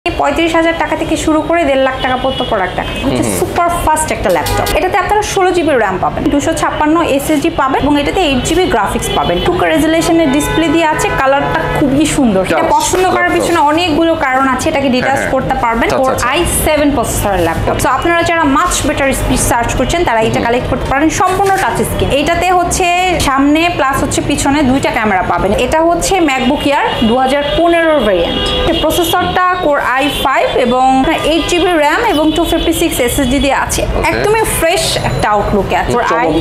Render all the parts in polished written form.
35,000 টাকা থেকে শুরু করে 1.5 লাখ টাকা পর্যন্ত প্রোডাক্ট আছে। হচ্ছে সুপার ফাস্ট একটা ল্যাপটপ। এটাতে আপনারা 16 জিবি র্যাম পাবেন, 256 এসএসডি পাবেন এবং এটাতে 8 জিবি গ্রাফিক্স পাবেন। 2K রেজোলিউশনের ডিসপ্লে দিয়ে আছে, কালারটা খুবই সুন্দর। এটা পছন্দ করার পিছনে অনেকগুলো কারণ আছে, এটাকে ডিটেইলস করতে পারবেন। Core i7 প্রসেসরের ল্যাপটপ। সো আপনারা যারা মাচ বেটার স্পিড সার্চ করছেন তারা এটা কালেক্ট করতে পারেন। সম্পূর্ণ টাচ স্ক্রিন। এইটাতে হচ্ছে সামনে প্লাস হচ্ছে পিছনে দুইটা ক্যামেরা পাবেন। এটা হচ্ছে ম্যাকবুক এয়ার 2015 ভেরিয়েন্ট। প্রসেসরটা Core i5 এবং 8 জিবি র্যাম এবং 256 এসএসডি দিয়ে আছে। একদমই ফ্রেশ একটা আউটলুকে আছে।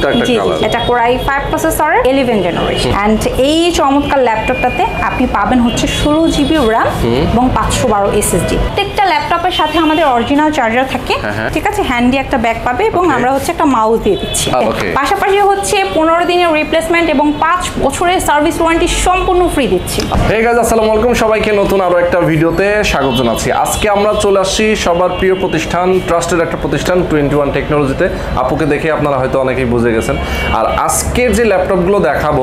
এটা Core i5 প্রসেসরের 11 জেনারেশন। এন্ড এই চমৎকার ল্যাপটপটাতে আপনি পাবেন হচ্ছে 16 জিবি র্যাম এবং 512 এসএসডি। প্রত্যেকটা ল্যাপটপের সাথে আমাদের অরিজিনাল চার্জার থাকে, ঠিক আছে, হ্যান্ডি একটা ব্যাগ পাবে এবং আমরা হচ্ছে একটা মাউস দিয়ে দিচ্ছি। পাশাপাশি হচ্ছে 15 দিনের রিপ্লেসমেন্ট এবং 5 বছরের সার্ভিস ওয়ারেন্টি সম্পূর্ণ ফ্রি দিচ্ছি। হে গাইস, আসসালামু আলাইকুম, সবাইকে নতুন আরো একটা ভিডিওতে স্বাগত জানাচ্ছি। আজকে আমরা চলে আসছি সবার প্রিয় প্রতিষ্ঠান, ট্রাস্টেড একটা প্রতিষ্ঠান 21 টেকনোলজিতে। আপুকে দেখে আপনারা হয়তো অনেকেই বুঝে গেছেন। আর আজকের যে ল্যাপটপগুলো দেখাবো,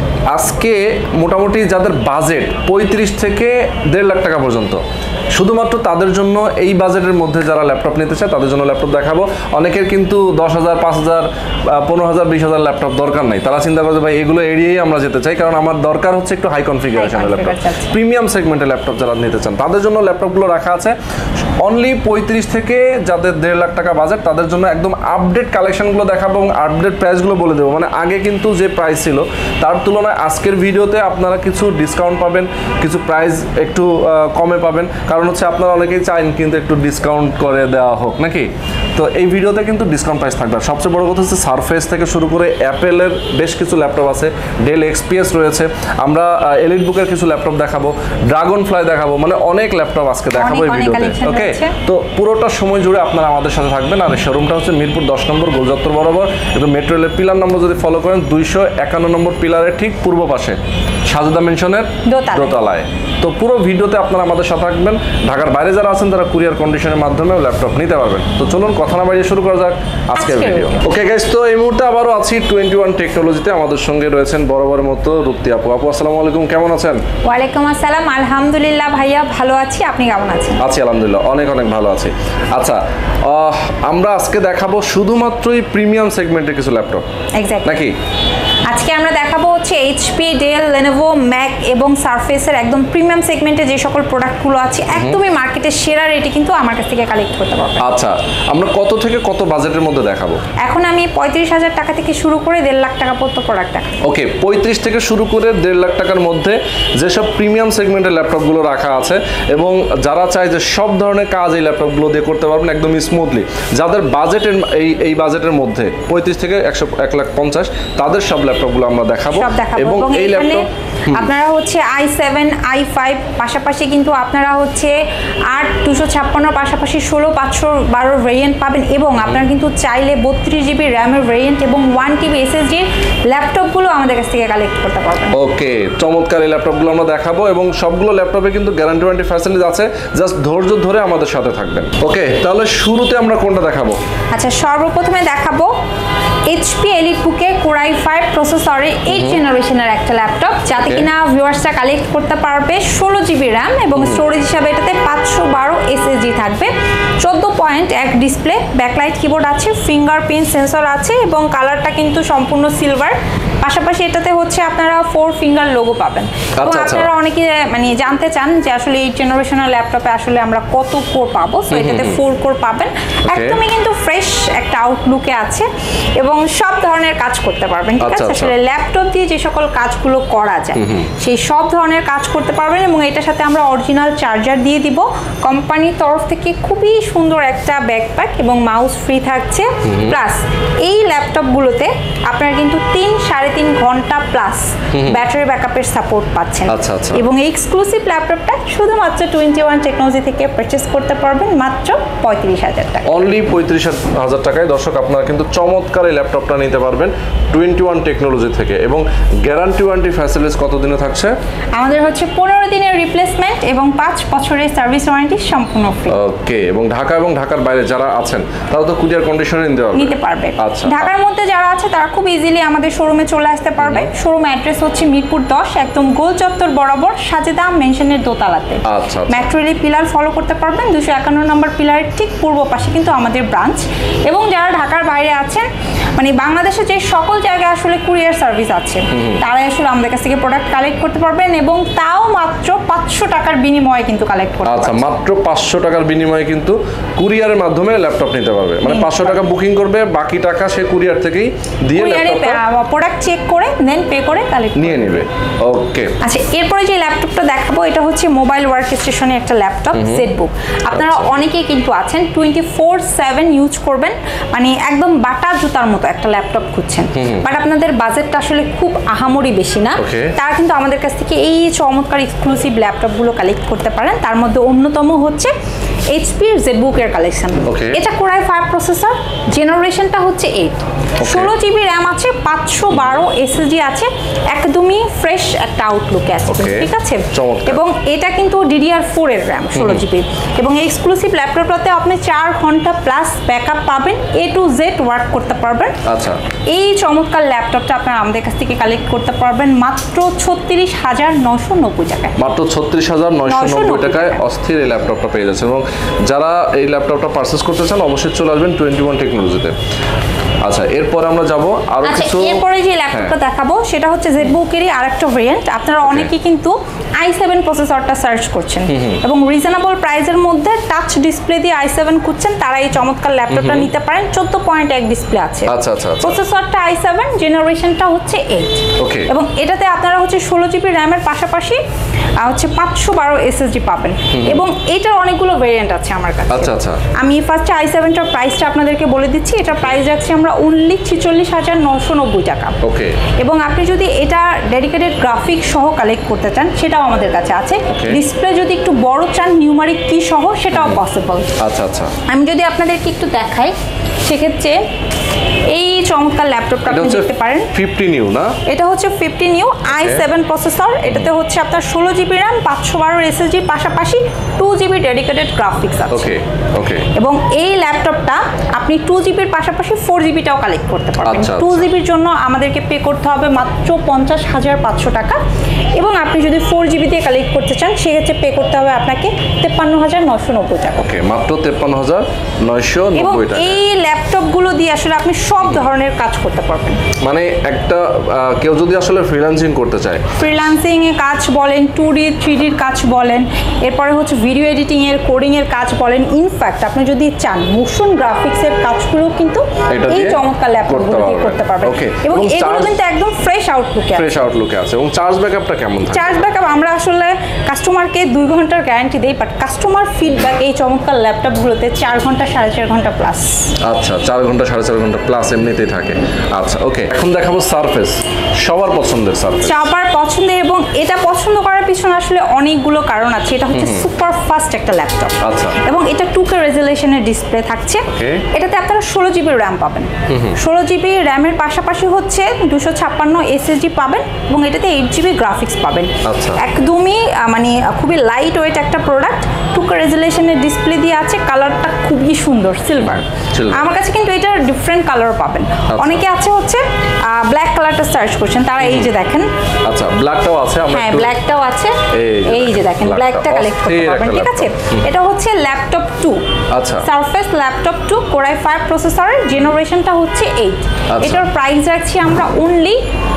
আজকে মোটামুটি যাদের বাজেট 35 থেকে 1.5 লাখ টাকা পর্যন্ত, শুধুমাত্র তাদের জন্য এই বাজেটের মধ্যে যারা ল্যাপটপ নিতে চায় তাদের জন্য ল্যাপটপ দেখাবো। অনেকের কিন্তু 10,000, 5,000, 15,000, 20,000 ল্যাপটপ দরকার নাই। তারা চিন্তা করে ভাই এগুলো এড়িয়েই আমরা যেতে চাই, কারণ আমার দরকার হচ্ছে একটু হাই কনফিগারেশনের ল্যাপটপ। প্রিমিয়াম সেগমেন্টের ল্যাপটপ যারা নিতে চান তাদের জন্য ল্যাপটপগুলো রাখা আছে। অনলি 35 থেকে যাদের 1.5 লাখ টাকা বাজেট তাদের জন্য একদম আপডেট কালেকশনগুলো দেখাবো এবং আপডেট প্রাইসগুলো বলে দেবো। মানে আগে কিন্তু যে প্রাইস ছিল তার তুলনায় আজকের ভিডিওতে আপনারা কিছু ডিসকাউন্ট পাবেন, কিছু প্রাইস একটু কমে পাবেন। কারণ হচ্ছে আপনারা অনেকেই চান কিন্তু একটু ডিসকাউন্ট করে দেওয়া হোক নাকি। তো এই ভিডিওতে কিন্তু ডিসকাউন্ট প্রাইস থাকবে। সবচেয়ে বড় কথা হচ্ছে সারফেস থেকে শুরু করে অ্যাপেলের বেশ কিছু ল্যাপটপ আছে, ডেল এক্সপিএস রয়েছে, আমরা এলিট বুকের কিছু ল্যাপটপ দেখাবো, ড্রাগন ফ্লাই দেখাবো, মানে অনেক ল্যাপটপ আজকে দেখাবো এই ভিডিওতে। ওকে, তো পুরোটা সময় জুড়ে আপনারা আমাদের সাথে থাকবেন। আর শোরুমটা হচ্ছে মিরপুর 10 নম্বর গোলচত্বর বরাবর, একদম মেট্রো রেলের পিলার নম্বর যদি ফলো করেন 251 নম্বর পিলারের ঠিক পূর্ব পাশে সাজেদা মেনশনের দোতলায়। তো পুরো ভিডিওতে আপনারা আমাদের সাথে থাকবেন। ঢাকার বাইরে যারা আছেন তারা কুরিয়ার কন্ডিশনের মাধ্যমে ল্যাপটপ নিতে পারবেন। তো চলুন কথা না বাড়িয়ে শুরু করা যাক আজকের ভিডিও। ওকে গাইস, তো এই মুহূর্তে আবারও আছি 21 টেকনোলজিতে। আমাদের সঙ্গে রয়েছেন বরাবরের মতো রূপতি আপু। আপু আসসালামু আলাইকুম, কেমন আছেন? ওয়ালাইকুম আসসালাম, আলহামদুলিল্লাহ ভাইয়া ভালো আছি, আপনি কেমন আছেন? আছি আলহামদুলিল্লাহ, অনেক অনেক ভালো আছি। আচ্ছা, আমরা আজকে দেখাবো শুধুমাত্রই প্রিমিয়াম সেগমেন্টের কিছু ল্যাপটপ নাকি? আজকে আমরা দেখাবো হচ্ছে এইচপি, ডেল, লেনোভো, ম্যাক এবং সারফেসের একদম প্রিমিয়াম সেগমেন্টে যে সকল প্রোডাক্টগুলো আছে একদমই মার্কেটের সেরা রেটে কিন্তু আমার কাছ থেকে কালেক্ট করতে পারবেন। আচ্ছা, আমরা কত থেকে কত বাজেটের মধ্যে দেখাবো? এখন আমি 35,000 টাকা থেকে শুরু করে 1.5 লাখ টাকা পর্যন্ত প্রোডাক্ট দেখাবো। ওকে, 35 থেকে শুরু করে 1.5 লাখ টাকার মধ্যে যেসব প্রিমিয়াম সেগমেন্টের ল্যাপটপগুলো রাখা আছে এবং যারা চায় যে সব ধরনের কাজ এই ল্যাপটপগুলো দিয়ে করতে পারবেন একদম স্মুথলি, যাদের বাজেটের এই বাজেটের মধ্যে 35 থেকে 1,50,000 তাদের সব ল্যাপটপগুলো আমরা দেখাবো। এবং এই ল্যাপটপ আপনারা হচ্ছে i7, i5 পাশাপাশি কিন্তু আপনারা হচ্ছে 8, 256 পাশাপাশি 16, 512 ভেরিয়েন্ট পাবেন এবং আপনারা কিন্তু চাইলে 32 জিবি র্যামের ভেরিয়েন্ট এবং 1 টিবি এসএসডি ল্যাপটপগুলো আমাদের কাছ থেকে কালেক্ট করতে পারবেন। ওকে, চমৎকার এই ল্যাপটপগুলো আমরা দেখাবো এবং সবগুলো ল্যাপটপে কিন্তু গ্যারান্টি ওয়ারেন্টি ফ্যাসিলিটি আছে। জাস্ট ধৈর্য ধরে আমাদের সাথে থাকবেন। ওকে, তাহলে শুরুতে আমরা কোনটা দেখাবো? আচ্ছা, সর্বপ্রথমে দেখাবো এইচপি এলিট বুকের Core i5 প্রসেসরের 8 জেনারেশনের একটা ল্যাপটপ, যাতে কিনা ভিউয়ার্সরা কালেক্ট করতে পারবে 16 জিবি র্যাম এবং স্টোরেজ হিসাবে এটাতে 512 এসএসডি থাকবে, 14.1 ডিসপ্লে, ব্যাকলাইট কিবোর্ড আছে, ফিঙ্গারপ্রিন্ট সেন্সর আছে এবং কালারটা কিন্তু সম্পূর্ণ সিলভার। পাশাপাশি এটাতে হচ্ছে আপনারা 4 ফিঙ্গার লোগো পাবেন। এবং আপনারা অনেকে মানে জানতে চান যে আসলে 8 জেনারেশনের ল্যাপটপে আসলে আমরা কত কোর পাবো। সো এটাতে 4 কোর পাবেন, একদমই কিন্তু ফ্রেশ একটা আউটলুকে আছে এবং সব ধরনের কাজ করতে পারবেন। ঠিক আছে, আসলে ল্যাপটপ দিয়ে যে সকল কাজগুলো করা যায় সেই সব ধরনের কাজ করতে পারবেন এবং এটার সাথে আমরা অরিজিনাল চার্জার দিয়ে দিব। কোম্পানির তরফ থেকে খুবই সুন্দর একটা ব্যাকপ্যাক এবং মাউস ফ্রি থাকছে। প্লাস এই ল্যাপটপগুলোতে আপনারা কিন্তু 3-3.5 ঘন্টা প্লাস ব্যাটারি ব্যাকআপের সাপোর্ট পাচ্ছেন। এবং এই এক্সক্লুসিভ ল্যাপটপটা শুধুমাত্র 21 টেকনোলজি থেকে পারচেজ করতে পারবেন মাত্র 35,000 টাকা। অনলি 35,000 টাকায় দর্শক আপনারা কিন্তু চমৎকার এই ল্যাপটপটা নিতে পারবেন 21 টেকনোলজি থেকে। এবং গ্যারান্টি ওয়ারেন্টি ফ্যাসিলিটিস কত দিনে থাকছে? আমাদের হচ্ছে 15 দিনের রিপ্লেসমেন্ট এবং 5 বছরের সার্ভিস ওয়ারেন্টি সম্পূর্ণ ফ্রি। ওকে, এবং ঢাকা এবং ঢাকার বাইরে যারা আছেন তারা তো কুরিয়ার কন্ডিশনে নিতে পারবে। আচ্ছা, ঢাকার মধ্যে যারা আছে তারা খুব ইজিলি আমাদের শোরুমে চলে আসতে পারবে। শোরুম অ্যাড্রেস হচ্ছে মিরপুর 10, একদম গোল চত্বর বরাবর সাজেদা মেনশনের দোতলাতে। আচ্ছা, মেট্রো রেল পিলার ফলো করতে পারবেন। 251 নম্বর পিলারের ঠিক পূর্ব পাশে কিন্তু আমাদের ব্রাঞ্চ। এবং যারা ঢাকার বাইরে আছেন, মানে বাংলাদেশে যে সকল জায়গায় আসলে কুরিয়ার সার্ভিস আছে, তারাই আসলে আমাদের কাছ থেকে প্রোডাক্ট কালেক্ট করতে পারবেন, এবং তাও মাত্র 500 টাকার বিনিময়ে কিন্তু কালেক্ট করতে পারবেন। আচ্ছা, মাত্র 500 টাকার বিনিময়ে কিন্তু কুরিয়ারের মাধ্যমে ল্যাপটপ নিতে পারবে। মানে 500 টাকা বুকিং করবে, বাকি টাকা সে কুরিয়ার থেকেই দিয়ে প্রোডাক্ট চেক করে দেন পে করে কালেক্ট নিয়ে নেবে। ওকে, আচ্ছা, এরপরে যে ল্যাপটপটা দেখাবো এটা হচ্ছে মোবাইল ওয়ার্ক স্টেশনের একটা ল্যাপটপ জেডবুক। আপনারা অনেকেই কিন্তু আছেন 24/7 ইউজ করবেন, মানে একদম বাটা জুতার মতো একটা ল্যাপটপ খুঁজছেন, বাট আপনাদের বাজেটটা আসলে খুব আহামরি বেশি না। তারা কিন্তু আমাদের কাছ থেকে এই চমৎকার এক্সক্লুসিভ ল্যাপটপগুলো কালেক্ট করতে পারেন। তার মধ্যে অন্যতম হচ্ছে এইচপির জেডবুকের কালেকশন। এটা কোরাই 5 প্রসেসর, জেনারেশনটা হচ্ছে 8, 16 জিবি র্যাম আছে, 512 এসএসডি আছে, একদমই ফ্রেশ একটা আউটলুকে আছে, ঠিক আছে। এবং এটা কিন্তু DDR4 এর র্যাম 16 জিবি। এবং এই এক্সক্লুসিভ ল্যাপটপটাতে আপনি 4 ঘন্টা প্লাস ব্যাকআপ পাবেন, A to Z ওয়ার্ক করতে পারবেন। আচ্ছা, এই চমৎকার ল্যাপটপটা আপনারা আমাদের কাছ থেকে কালেক্ট করতে পারবেন মাত্র 36,990 টাকায়। মাত্র 36,990 টাকায় অস্থির এই ল্যাপটপটা পেয়ে যাচ্ছেন। এবং যারা এই ল্যাপটপটা পারচেজ করতে চান অবশ্যই চলে আসবেন 21 টেকনোলজিতে। আচ্ছা, এরপর আমরা যাব আরো কিছু। এরপরে যে ল্যাপটপটা দেখাবো সেটা হচ্ছে জেডবুকেরই আরেকটা ভেরিয়েন্ট। আপনারা অনেকেই কিন্তু i7 প্রসেসরটা সার্চ করছেন এবং রিজনেবল প্রাইসের মধ্যে টাচ ডিসপ্লে দিয়ে i7 খুঁজছেন, তারা এই চমৎকার ল্যাপটপটা নিতে পারেন। 14.1 ডিসপ্লে আছে। আচ্ছা আচ্ছা, প্রসেসরটা i7, জেনারেশনটা হচ্ছে 8। ওকে, এবং এটাতে আপনারা হচ্ছে 16 জিবি র্যামের পাশাপাশি হচ্ছে 512 এসএসডি পাবেন। এবং এটার অনেকগুলো ভেরিয়েন্ট আছে আমার কাছে। আচ্ছা আচ্ছা, আমি ফার্স্টে i7টার প্রাইসটা আপনাদেরকে বলে দিচ্ছি। এটার প্রাইস রাখছি আমরা অনলি 46,990 টাকা। ওকে, এবং আপনি যদি এটা ডেডিকেটেড গ্রাফিক্স সহ কালেক্ট করতে চান সেটাও আমাদের কাছে আছে। ডিসপ্লে যদি একটু বড় চান নিউমারিক কি সহ সেটাও পসিবল। আচ্ছা আচ্ছা, আমি যদি আপনাদেরকে একটু দেখাই সেক্ষেত্রে এই চমৎকার ল্যাপটপটা আপনি দেখতে পারেন। 50 নিউ না, এটা হচ্ছে 50 নিউ i7 প্রসেসর। এটাতে হচ্ছে আপনার 16 জিবি র্যাম, 512 এসএসডি পাশাপাশি 2 জিবি ডেডিকেটেড গ্রাফিক্স আছে। ওকে ওকে, এবং এই ল্যাপটপটা আপনি 2 জিবির পাশাপাশি 4 জিবিটাও কালেক্ট করতে পারবেন। 2 জিবির জন্য আমাদেরকে পে করতে হবে মাত্র 50,500 টাকা। এবং আপনি যদি 4 জিবি দিয়ে কালেক্ট করতে চান সেক্ষেত্রে পে করতে হবে আপনাকে 53,990 টাকা। ওকে, মাত্র 53,990 টাকা। এই ল্যাপটপগুলো দিয়ে আসলে আপনি সব ধরনের কাজ করতে পারবেন। মানে একটা কেউ যদি আসলে ফ্রিল্যান্সিং করতে চায়, ফ্রিল্যান্সিং এর কাজ বলেন, 2D 3D এর কাজ বলেন, এরপরে হচ্ছে ভিডিও এডিটিং এর, কোডিং এর কাজ বলেন, ইনফ্যাক্ট আপনি যদি চান মোশন গ্রাফিক্স এর কাজগুলো কিন্তু এই চমৎকার ল্যাপটপগুলো দিয়ে করতে পারবেন। এবং এগুলো কিন্তু একদম ফ্রেশ আউটলুকে আছে। এবং চার্জ ব্যাকআপটা কেমন থাকে? চার্জ ব্যাকআপ আমরা আসলে কাস্টমারকে 2 ঘন্টার গ্যারান্টি দেই, বাট কাস্টমার ফিডব্যাক এই চমৎকার ল্যাপটপগুলোতে 4 ঘন্টা 4.5 ঘন্টা প্লাস। আচ্ছা, 4 ঘন্টা 4.5 ঘন্টা প্লাস এমনিতেই থাকে। আচ্ছা, ওকে, এখন দেখাবো সারফেস, সবার পছন্দের সারফেস। সবার পছন্দের, এবং এটা পছন্দ করার পিছনে আসলে অনেকগুলো কারণ আছে। এটা হচ্ছে সুপার ফাস্ট একটা ল্যাপটপ। আচ্ছা, এবং এটা 2K রেজোলিউশনের ডিসপ্লে থাকছে। এটাতে আপনারা 16 জিবি র্যাম পাবেন। 16 জিবি র্যামের পাশাপাশি হচ্ছে 256 এসএসডি পাবেন এবং এটাতে 8 জিবি গ্রাফিক্স পাবেন। একদমই মানে খুবই লাইট ওয়েট একটা প্রোডাক্ট। 2K রেজোলিউশনের ডিসপ্লে দিয়ে আছে, কালারটা খুবই সুন্দর সিলভার। আমার কাছে কিন্তু এটার ডিফারেন্ট কালার পাবেন। অনেকে আছে হচ্ছে ব্ল্যাক কালারটা সার্চ করছেন, তারা এই যে দেখেন। আচ্ছা, ব্ল্যাকটাও আছে। হ্যাঁ, ব্ল্যাকটাও আছে। এই যে দেখেন, ব্ল্যাকটা কালেক্ট করতে পারবেন, ঠিক আছে। এটা হচ্ছে ল্যাপটপ 2। আচ্ছা, সারফেস ল্যাপটপ 2 কোরাই 5 প্রসেসরের, জেনারেশনটা হচ্ছে 8। এটার প্রাইস রাখছি আমরা অনলি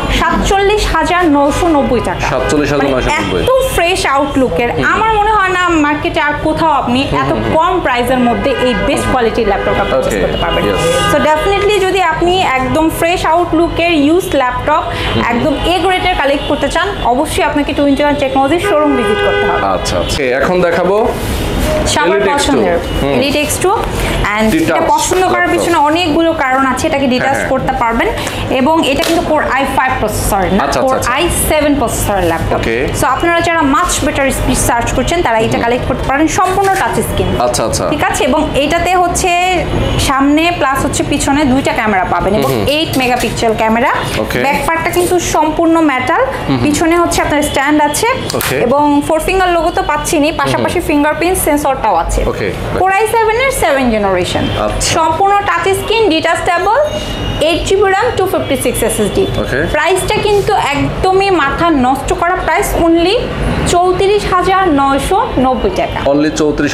47,990 টাকা। 47,990, এত ফ্রেশ আউটলুকের আমার মনে হয় না মার্কেটে আর কোথাও আপনি এত কম প্রাইসের মধ্যে এই বেস্ট কোয়ালিটির ল্যাপটপটা পারচেজ করতে পারবেন। সো ডেফিনেটলি যদি আপনি একদম ফ্রেশ আউটলুকের ইউজ ল্যাপটপ একদম এ গ্রেডের কালেক্ট করতে চান অবশ্যই আপনাকে 21 টেকনোলজির শোরুম ভিজিট করতে হবে। আচ্ছা, এখন দেখাবো সবার পছন্দের এলিট X2 এন্ড এটা পছন্দ করার পিছনে অনেকগুলো কারণ আছে, এটাকে ডিটেইলস করতে পারবেন। এবং এটা কিন্তু কোর i5 প্রসেসর না, কোর i7 প্রসেসরের ল্যাপটপ। সো আপনারা যারা মাচ বেটার স্পিড সার্চ করছেন তারা এটা কালেক্ট করতে পারেন, সম্পূর্ণ টাচ স্ক্রিন। আচ্ছা আচ্ছা, ঠিক আছে। এবং এটাতে হচ্ছে সামনে প্লাস হচ্ছে পিছনে দুইটা ক্যামেরা পাবেন এবং 8 মেগাপিক্সেল ক্যামেরা। ব্যাক পার্টটা কিন্তু সম্পূর্ণ মেটাল, পিছনে হচ্ছে আপনার স্ট্যান্ড আছে এবং 4 ফিঙ্গার লোগো তো পাচ্ছেনই, পাশাপাশি ফিঙ্গারপ্রিন্ট সেন্সর প্রসেসরটাও আছে ওকে Core i7 এর 7 জেনারেশন সম্পূর্ণ touch screen detachable 8GB RAM 256 SSD প্রাইসটা কিন্তু একদমই মাথা নষ্ট করা প্রাইস অনলি 34,990 টাকা অনলি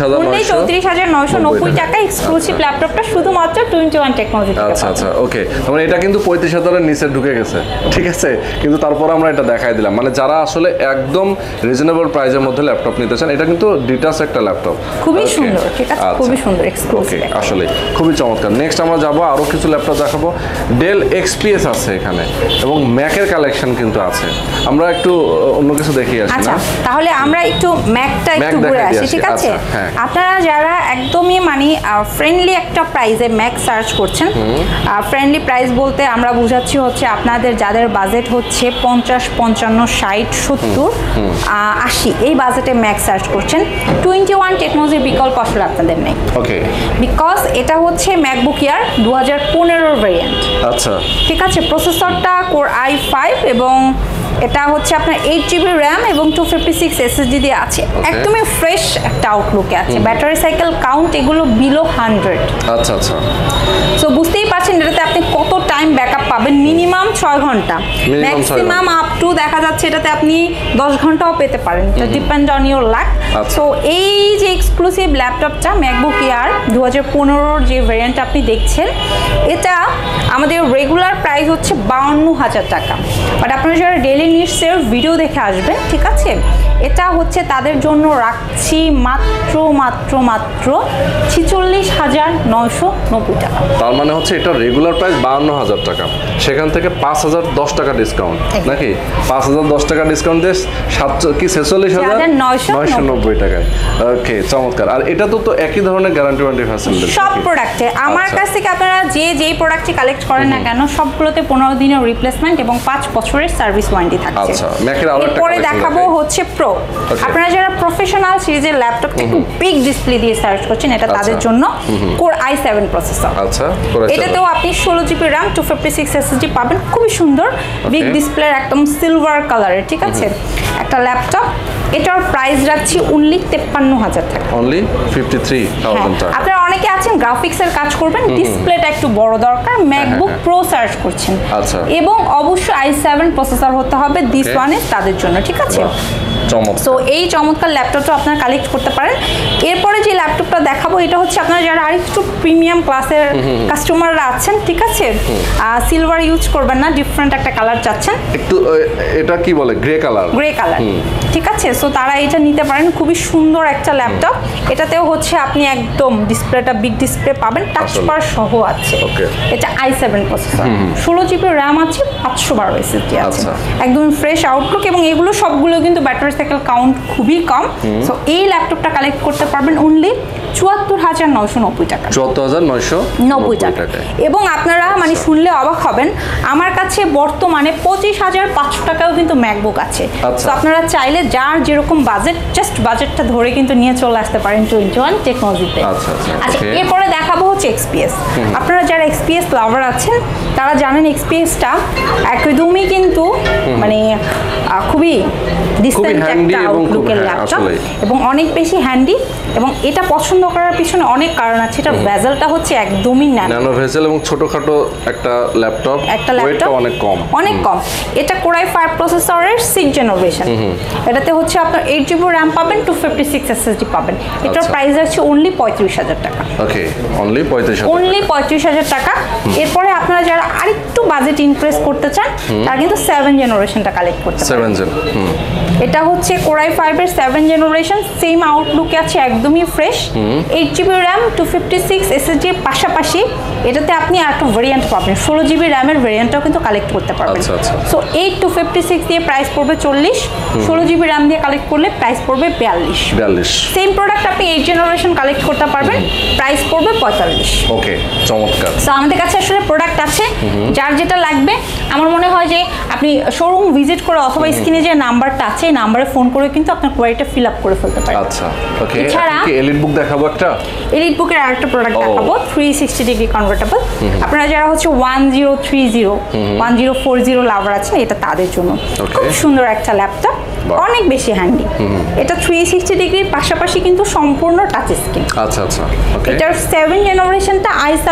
34,990 টাকা এক্সক্লুসিভ ল্যাপটপটা শুধুমাত্র 21 টেকনোলজি থেকে আচ্ছা আচ্ছা ওকে মানে এটা কিন্তু 35,000 এর নিচে ঢুকে গেছে ঠিক আছে কিন্তু তারপর আমরা এটা দেখাই দিলাম মানে যারা আসলে একদম রিজনেবল প্রাইসের মধ্যে ল্যাপটপ নিতে চান এটা কিন্তু ডিটাচ একটা ল্যাপটপ খুবই সুন্দর ঠিক আছে খুবই সুন্দর এক্সক্লুসিভ আসলে খুবই চমৎকার নেক্সট আমরা যাব আরো কিছু ল্যাপটপ দেখাবো ডেল এক্সপিএস আছে এখানে এবং ম্যাকের কালেকশন কিন্তু আছে আমরা একটু অন্য কিছু দেখি আসি আচ্ছা তাহলে আমরা একটু ম্যাকটা একটু ঘুরে আসি ঠিক আছে আপনারা যারা একদমই মানে ফ্রেন্ডলি একটা প্রাইসে ম্যাক সার্চ করছেন ফ্রেন্ডলি প্রাইস বলতে আমরা বুঝাচ্ছি হচ্ছে আপনাদের যাদের বাজেট হচ্ছে 50 55 60 70 80 এই বাজেটে ম্যাক সার্চ করছেন 21 টেকনোলজির বিকল্প আসলে আপনাদের নেই ওকে বিকজ এটা হচ্ছে ম্যাকবুক এয়ার 2015 ভেরিয়েন্ট আচ্ছা ঠিক আছে প্রসেসরটা Core i5 এবং এটা হচ্ছে আপনার 8GB RAM এবং 256 SSD দিয়ে আছে একদমই ফ্রেশ একটা আউটলুকে আছে ব্যাটারি সাইকেল কাউন্ট এগুলো বিলো 100 আচ্ছা আচ্ছা সো বুঝতেই পারছেন এটাতে আপনি কত টাইম ব্যাকআপ পাবেন মিনিমাম 6 ঘন্টা ম্যাক্সিমাম আপ টু দেখা যাচ্ছে এটাতে আপনি 10 ঘন্টাও পেতে পারেন এটা depend on your luck so এই যে এক্সক্লুসিভ ল্যাপটপটা ম্যাকবুক এয়ার 2015 যে ভেরিয়েন্ট আপনি দেখছেন এটা আমাদের রেগুলার প্রাইস হচ্ছে 52,000 টাকা বাট আপনারা যারা ডেইলি নিডসের ভিডিও দেখে আসবেন ঠিক আছে এটা হচ্ছে তাদের জন্য রাখছি মাত্র 46,990 টাকা তার মানে হচ্ছে এটা রেগুলার প্রাইস 52,000 টাকা সেখান থেকে 5,010 টাকা ডিসকাউন্ট নাকি 5,010 টাকা ডিসকাউন্ট দিয়ে 46,990 টাকায় ওকে চমৎকার আর এটা তো একই ধরনের গ্যারান্টি ওয়ারেন্টি ফ্যাসিলিটি সব প্রোডাক্টে আমার কাছ থেকে আপনারা যেই প্রোডাক্টটি কালেক্ট করেন না কেন সবগুলোতে 15 দিনের রিপ্লেসমেন্ট এবং 5 বছরের সার্ভিস ওয়ারেন্টি থাকছে আচ্ছা ম্যাকের আরো একটা পরে দেখাবো হচ্ছে প্রো আপনারা যারা প্রফেশনাল সিরিজের ল্যাপটপটা একটু বিগ ডিসপ্লে দিয়ে সার্চ করছেন এটা তাদের জন্য Core i7 প্রসেসর আচ্ছা এটাতেও আপনি 16GB RAM 256 SSD পাবেন খুবই সুন্দর বিগ ডিসপ্লের একদম সিলভার কালারের ঠিক আছে একটা ল্যাপটপ এটার প্রাইস রাখছি অনলি 53,000 টাকা অনলি 53,000 টাকা আপনারা অনেকে আছেন গ্রাফিক্সের কাজ করবেন ডিসপ্লেটা একটু বড় দরকার ম্যাকবুক প্রো সার্চ করছেন আচ্ছা এবং অবশ্যই i7 প্রসেসর হতে হবে দিস ওয়ান ইজ তাদের জন্য ঠিক আছে সো এই চমৎকার ল্যাপটপটা আপনারা কালেক্ট করতে পারেন এরপরে যে ল্যাপটপটা দেখাবো এটা হচ্ছে আপনারা যারা আরেকটু প্রিমিয়াম ক্লাসের কাস্টমাররা আছেন ঠিক আছে সিলভার ইউজ করবেন না ডিফারেন্ট একটা কালার চাচ্ছেন একটু এটা কি বলে গ্রে কালার ঠিক আছে সো তারা এটা নিতে পারেন খুবই সুন্দর একটা ল্যাপটপ এটাতেও হচ্ছে আপনি একদম ডিসপ্লেটা বিগ ডিসপ্লে পাবেন টাচ বার সহ আছে এটা i7 প্রসেসর 16GB RAM আছে 512 SSD আছে একদম ফ্রেশ আউটলুক এবং এগুলো সবগুলো কিন্তু ব্যাটারি সাইকেল কাউন্ট খুবই কম সো এই ল্যাপটপটা কালেক্ট করতে পারবেন অনলি 74,990 টাকা 74,990 টাকা এবং আপনারা মানে শুনলে অবাক হবেন আমার কাছে বর্তমানে 25,500 টাকাও কিন্তু ম্যাকবুক আছে তো আপনারা চাইলে যার যেরকম বাজেট জাস্ট বাজেটটা ধরে কিন্তু নিয়ে চলে আসতে পারেন 21 টেকনোলজিতে আচ্ছা এরপরে দেখাবো হচ্ছে এক্সপিএস আপনারা যারা এক্সপিএস লাভার আছেন তারা জানেন এক্সপিএসটা একদমই কিন্তু মানে খুবই ডিসটেন্ট একটা আউটলুকের ল্যাপটপ এবং অনেক বেশি হ্যান্ডি এবং এটা পছন্দ করার পিছনে অনেক কারণ আছে এটা ভেজেলটা হচ্ছে একদমই ন্যানো ভেজেল এবং ছোটখাটো একটা ল্যাপটপ ওয়েটটা অনেক কম এটা Core i5 প্রসেসরের 6 জেনারেশন এটাতে হচ্ছে আপনার 8GB RAM পাবেন 256 SSD পাবেন এটার প্রাইস আছে অনলি 35,000 টাকা ওকে অনলি 35,000 টাকা এরপরে আপনারা যারা আরেকটু বাজেট ইনক্রিজ করতে চান তারা কিন্তু 7 জেনারেশনটা কালেক্ট করতে পারেন এটা হচ্ছে Core i5 এর 7 জেনারেশন সেম আউটলুকে আছে একদমই ফ্রেশ 8GB RAM 256 SSD এর পাশাপাশি এটাতে আপনি আরেকটা ভেরিয়েন্ট পাবেন 16GB RAM এর ভেরিয়েন্টটাও কিন্তু কালেক্ট করতে পারবেন সো 8 256 দিয়ে প্রাইস পড়বে 40 16GB RAM দিয়ে কালেক্ট করলে প্রাইস পড়বে 42 সেম প্রোডাক্ট আপনি 8 জেনারেশন কালেক্ট করতে পারবেন প্রাইস পড়বে 45 ওকে চমৎকার সো আমাদের কাছে আসলে প্রোডাক্ট আছে যার যেটা লাগবে আমার মনে হয় যে আপনি শোরুম ভিজিট করে অথবা স্ক্রিনে যে নাম্বারটা আছে এই নাম্বারে ফোন করে কিন্তু আপনার কোয়ারিটা ফিল আপ করে ফেলতে পারেন আচ্ছা ওকে কি এলিট বুক দেখাবো একটা এলিট বুকের আরেকটা প্রোডাক্ট দেখাবো 360 ডিগ্রি কনভার্টেবল আপনারা যারা হচ্ছে 1030 1040 লাভার আছেন এটা তাদের জন্য খুব সুন্দর একটা ল্যাপটপ অনেক বেশি হ্যান্ডি। এটা 360 ডিগ্রির পাশাপাশি কিন্তু সম্পূর্ণ টাচ স্ক্রিন। আচ্ছা আচ্ছা, ওকে। এটার 7 জেনারেশনটা i7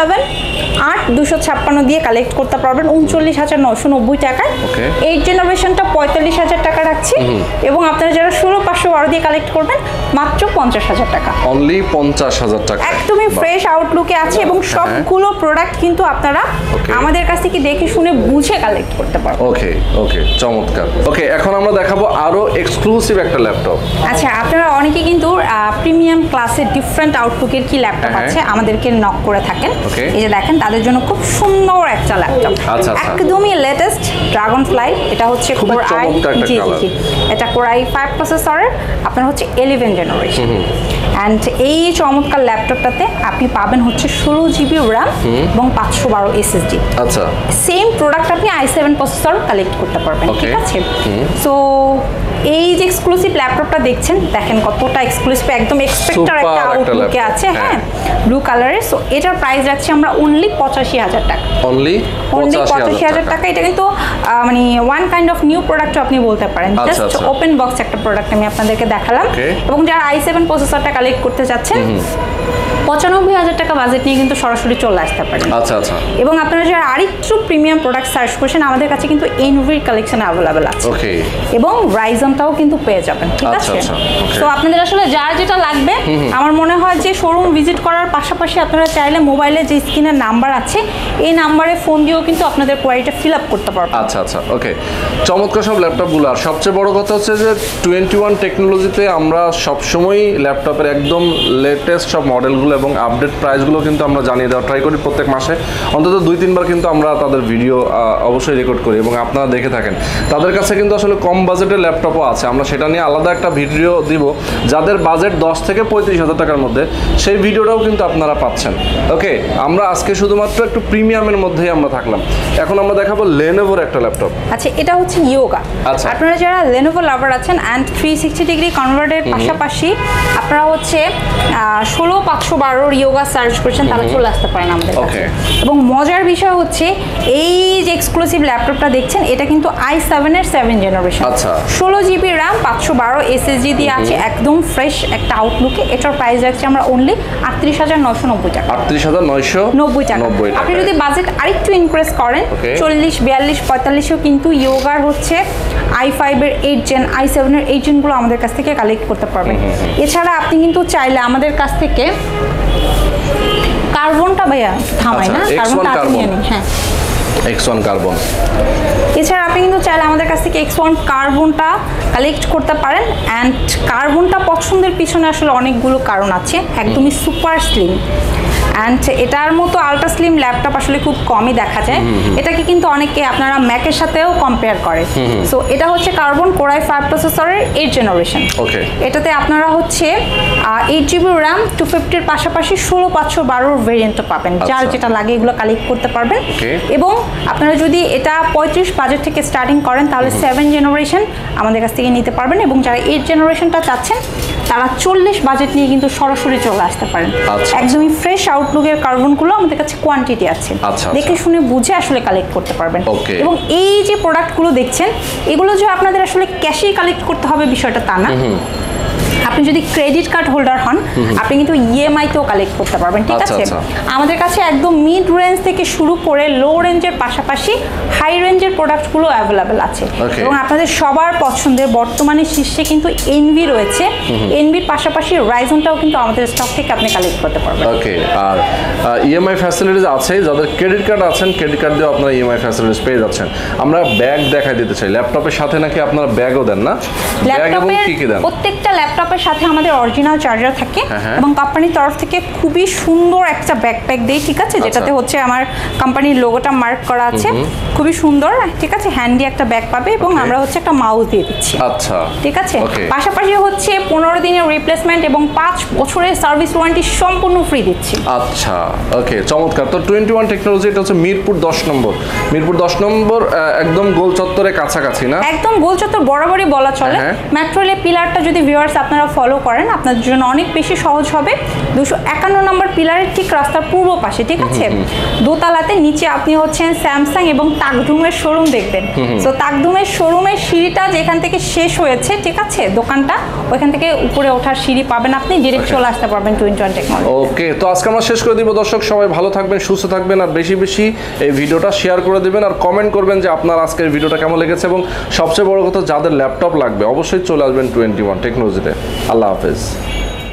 8256 দিয়ে কালেক্ট করতে পারবেন 39,990 টাকায়। 8 জেনারেশনটা 45,000 টাকা রাখছি, এবং আপনারা যারা 16512 দিয়ে কালেক্ট করবেন মাত্র 50,000 টাকা। অনলি 50,000 টাকা। একদমই ফ্রেশ আউটলুকে আছে, এবং সবগুলো প্রোডাক্ট কিন্তু আপনারা আমাদের কাছ থেকে দেখে শুনে বুঝে কালেক্ট করতে পারবেন। ওকে ওকে, চমৎকার। ওকে, এখন আমরা দেখাবো আরো এক্সক্লুসিভ একটা ল্যাপটপ। আচ্ছা, আপনারা অনেকে কিন্তু প্রিমিয়াম ক্লাসের ডিফারেন্ট আউটলুকের কি ল্যাপটপ আছে আমাদেরকে নক করে থাকেন। এই যে দেখেন, তাদের জন্য খুব সুন্দর একটা ল্যাপটপ, একদমই লেটেস্ট ড্রাগন ফ্লাই। এটা হচ্ছে কোর আই, জি জি, এটা কোর i5 প্রসেসরের আপনার হচ্ছে 11 জেনারেশন। অ্যান্ড এই চমৎকার ল্যাপটপটাতে আপনি পাবেন হচ্ছে 16 জিবি র্যাম এবং 512 এসএসডি। আচ্ছা, সেম প্রোডাক্ট আপনি i7 প্রসেসর কালেক্ট করতে পারবেন, ঠিক আছে? সো এই যে এক্সক্লুসিভ ল্যাপটপটা দেখছেন, দেখেন কতটা এক্সক্লুসিভ, একদম এক্সপেক্টার একটা আউটলুকে আছে। হ্যাঁ, ব্লু কালারের। সো এটার প্রাইস রাখছি আমরা অনলি 85,000 টাকা। অনলি 85,000 টাকা। এটা কিন্তু মানে one kind of new product আপনি বলতে পারেন, জাস্ট ওপেন বক্স একটা প্রোডাক্ট আমি আপনাদেরকে দেখালাম। এবং যারা i7 প্রসেসরটা কালেক্ট করতে চাচ্ছেন 95,000 টাকা বাজেট নিয়ে কিন্তু সরাসরি চলে আসতে পারেন। আচ্ছা আচ্ছা। এবং আপনারা যারা আরেকটু প্রিমিয়াম প্রোডাক্ট সার্চ করছেন, আমাদের কাছে কিন্তু এনভির কালেকশন অ্যাভেলেবেল আছে। ওকে। এবং রাইজনটাও কিন্তু পেয়ে যাবেন, ঠিক আছে? তো আপনাদের আসলে যার যেটা লাগবে, আমার মনে হয় যে শোরুম ভিজিট করার পাশাপাশি আপনারা চাইলে মোবাইলে যে স্ক্রিনের নাম্বার আছে এই নাম্বারে ফোন দিয়েও কিন্তু আপনাদের কোয়ারিটা ফিল আপ করতে পারবেন। আচ্ছা আচ্ছা, ওকে। চমৎকার সব ল্যাপটপগুলো। আর সবচেয়ে বড় কথা হচ্ছে যে 21 টেকনোলজিতে আমরা সবসময় ল্যাপটপের একদম লেটেস্ট সব মডেলগুলো এবং আপডেট প্রাইসগুলো কিন্তু আমরা জানিয়ে দেওয়ার ট্রাই করি প্রত্যেক মাসে। অন্তত 2-3 বার কিন্তু আমরা তাদের ভিডিও অবশ্যই রেকর্ড করি এবং আপনারা দেখে থাকেন। তাদের কাছে কিন্তু আসলে কম বাজেটের ল্যাপটপও আছে, আমরা সেটা নিয়ে আলাদা একটা ভিডিও দিব। যাদের বাজেট 10 থেকে 35,000 টাকার মধ্যে, সেই ভিডিওটাও কিন্তু আপনারা পাচ্ছেন। ওকে, আমরা আজকে শুধুমাত্র একটু প্রিমিয়ামের মধ্যেই আমরা থাকলাম। এখন আমরা দেখাবো লেনোভোর একটা ল্যাপটপ। আচ্ছা, এটা হচ্ছে ইয়োগা। আপনারা যারা লেনোভো লাভার আছেন অ্যান্ড 360 ডিগ্রি কনভার্টের পাশাপাশি আপনারা হচ্ছে 16512 ইয়োগা সার্চ করছেন, তাহলে চলে আসতে পারেন আমাদের কাছে। এবং মজার বিষয় হচ্ছে এই যে এক্সক্লুসিভ ল্যাপটপটা দেখছেন, এটা কিন্তু i7 এর 7 জেনারেশন। 16 জিবি র্যাম 512 এসএসডি দিয়ে আছে, একদম ফ্রেশ একটা আউটলুকে। এটার প্রাইস রাখছি আমরা অনলি 38,990 টাকা। 38,990 টাকা। আপনি যদি বাজেট আরেকটু ইনক্রিজ করেন 40, 42, 45-এও কিন্তু ইয়োগার হচ্ছে i5 এর 8 জেন, i7 এর 8 জেনগুলো আমাদের কাছ থেকে কালেক্ট করতে পারবেন। এছাড়া আপনি কিন্তু চাইলে আমাদের কাছ থেকে কার্বনটা ভাইয়া থামাই না, কার্বনটা নিয়ে নিন। হ্যাঁ, X1 কার্বন। এছাড়া আপনি কিন্তু চাইলে আমাদের কাছ থেকে X1 কার্বনটা কালেক্ট করতে পারেন। অ্যান্ড কার্বনটা পছন্দের পিছনে আসলে অনেকগুলো কারণ আছে। একদমই সুপার স্লিম, অ্যান্ড এটার মতো আলট্রা স্লিম ল্যাপটপ আসলে খুব কমই দেখা যায়। এটাকে কিন্তু অনেকে আপনারা ম্যাকের সাথেও কম্পেয়ার করে। সো এটা হচ্ছে কার্বন কোর i5 প্রসেসরের 8 জেনারেশন। এটাতে আপনারা হচ্ছে 8 জিবি র্যাম 250 এর পাশাপাশি 16512 ভেরিয়েন্টও পাবেন। যার যেটা লাগে এগুলো কালেক্ট করতে পারবেন। এবং আপনারা যদি এটা 35 বাজেট থেকে স্টার্টিং করেন, তাহলে 7 জেনারেশন আমাদের কাছ থেকে নিতে পারবেন। এবং যারা 8 জেনারেশনটা চাচ্ছেন, তারা 40 বাজেট নিয়ে কিন্তু সরাসরি চলে আসতে পারেন। একদমই ফ্রেশ আউটলুকের কার্বনগুলো আমাদের কাছে কোয়ান্টিটি আছে, দেখে শুনে বুঝে আসলে কালেক্ট করতে পারবেন। এবং এই যে প্রোডাক্টগুলো দেখছেন, এগুলো যে আপনাদের আসলে ক্যাশেই কালেক্ট করতে হবে বিষয়টা তা না। আপনি যদি ক্রেডিট কার্ড হোল্ডার হন, আপনি কিন্তু ইএমআই তেও কালেক্ট করতে পারবেন, ঠিক আছে? আমাদের কাছে একদম মিড রেঞ্জ থেকে শুরু করে লো রেঞ্জের পাশাপাশি হাই রেঞ্জের প্রোডাক্টগুলো অ্যাভেলেবেল আছে। এবং আপনাদের সবার পছন্দের বর্তমানে শীর্ষে কিন্তু এনভি রয়েছে। এনভির পাশাপাশি রাইজনটাও কিন্তু আমাদের স্টক থেকে আপনি কালেক্ট করতে পারবেন। ওকে, আর ইএমআই ফ্যাসিলিটিস আছে। যাদের ক্রেডিট কার্ড আছেন, ক্রেডিট কার্ড দিয়ে আপনারা ইএমআই ফ্যাসিলিটিস পেয়ে যাচ্ছেন। আমরা ব্যাগ দেখাই দিতে চাই। ল্যাপটপের সাথে নাকি আপনারা ব্যাগও দেন না? ব্যাগ এবং কি কি দেন? প্রত্যেকটা ল্যাপটপের সাথে আমাদের অরিজিনাল চার্জার থাকে এবং কোম্পানির তরফ থেকে খুবই সুন্দর একটা ব্যাকপ্যাক দেই, ঠিক আছে? যেটাতে হচ্ছে আমার কোম্পানির লোগোটা মার্ক করা আছে, খুবই সুন্দর, ঠিক আছে? হ্যান্ডি একটা ব্যাগ পাবে এবং আমরা হচ্ছে একটা মাউস দিয়ে দিচ্ছি। আচ্ছা, ঠিক আছে? পাশাপাশি হচ্ছে 15 দিনের রিপ্লেসমেন্ট এবং 5 বছরের সার্ভিস ওয়ারেন্টি সম্পূর্ণ ফ্রি দিচ্ছি। আচ্ছা, ওকে, চমৎকার। তো 21 টেকনোলজি, এটা হচ্ছে মিরপুর 10 নম্বর। মিরপুর 10 নম্বর একদম গোল চত্বরের কাছাকাছি না? একদম গোল চত্বর বরাবরই বলা চলে। মেট্রো রেল পিলারটা যদি ভিউয়ার্স আপনারা ফলো করেন, আপনাদের জন্য অনেক বেশি সহজ হবে। 251 নম্বর পিলারের ঠিক রাস্তার পূর্ব পাশে, ঠিক আছে? দোতলাতে নিচে আপনি হচ্ছেন স্যামসাং এবং তাকধুমের শোরুম দেখবেন। তো তাকধুমের শোরুমের সিঁড়িটা যেখান থেকে শেষ হয়েছে, ঠিক আছে, দোকানটা ওইখান থেকে উপরে ওঠার সিঁড়ি পাবেন, আপনি ডিরেক্ট চলে আসতে পারবেন 21 টেকনোলজি। ওকে, তো আজকে আমরা শেষ করে দিব দর্শক, সবাই ভালো থাকবেন, সুস্থ থাকবেন, আর বেশি বেশি এই ভিডিওটা শেয়ার করে দিবেন আর কমেন্ট করবেন যে আপনার আজকের ভিডিওটা কেমন লেগেছে, এবং সবচেয়ে বড় কথা যাদের ল্যাপটপ লাগবে অবশ্যই চলে আসবেন 21 টেকনোলজিতে। আল্লাহ হাফেজ।